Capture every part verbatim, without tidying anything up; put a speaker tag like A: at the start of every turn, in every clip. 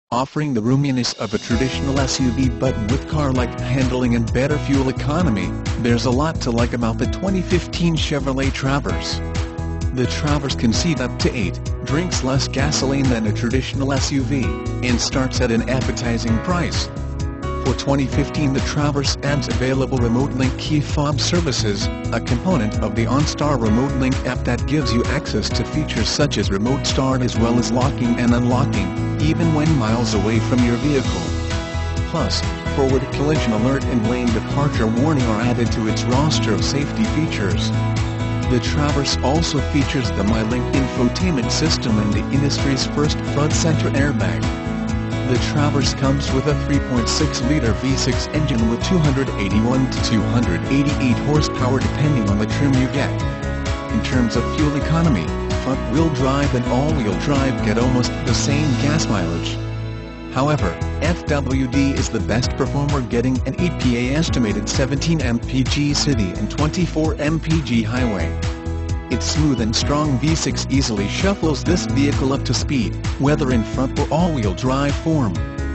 A: Offering the roominess of a traditional S U V but with car-like handling and better fuel economy, there's a lot to like about the twenty fifteen Chevrolet Traverse. The Traverse can seat up to eight, drinks less gasoline than a traditional S U V, and starts at an appetizing price. For twenty fifteen, the Traverse adds available Remote Link key fob services, a component of the OnStar Remote Link app that gives you access to features such as remote start as well as locking and unlocking, even when miles away from your vehicle. Plus, forward collision alert and lane departure warning are added to its roster of safety features. The Traverse also features the MyLink infotainment system and the industry's first front center airbag. The Traverse comes with a three point six liter V six engine with two hundred eighty-one to two hundred eighty-eight horsepower depending on the trim you get. In terms of fuel economy, front-wheel drive and all-wheel drive get almost the same gas mileage. However, F W D is the best performer, getting an E P A-estimated seventeen M P G city and twenty-four M P G highway. Its smooth and strong V six easily shuffles this vehicle up to speed, whether in front or all-wheel drive form.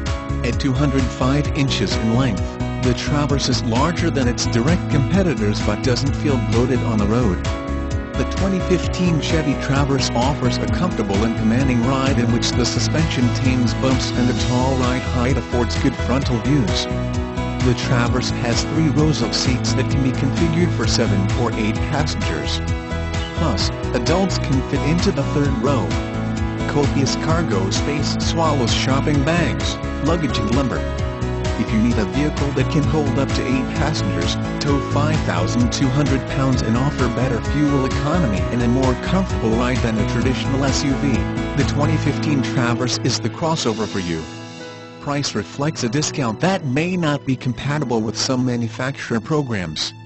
A: At two hundred five inches in length, the Traverse is larger than its direct competitors but doesn't feel bloated on the road. The twenty fifteen Chevy Traverse offers a comfortable and commanding ride in which the suspension tames bumps and the tall ride height affords good frontal views. The Traverse has three rows of seats that can be configured for seven or eight passengers. Plus, adults can fit into the third row. Copious cargo space swallows shopping bags, luggage and lumber. If you need a vehicle that can hold up to eight passengers, tow five thousand two hundred pounds and offer better fuel economy and a more comfortable ride than a traditional S U V, the twenty fifteen Traverse is the crossover for you. Price reflects a discount that may not be compatible with some manufacturer programs.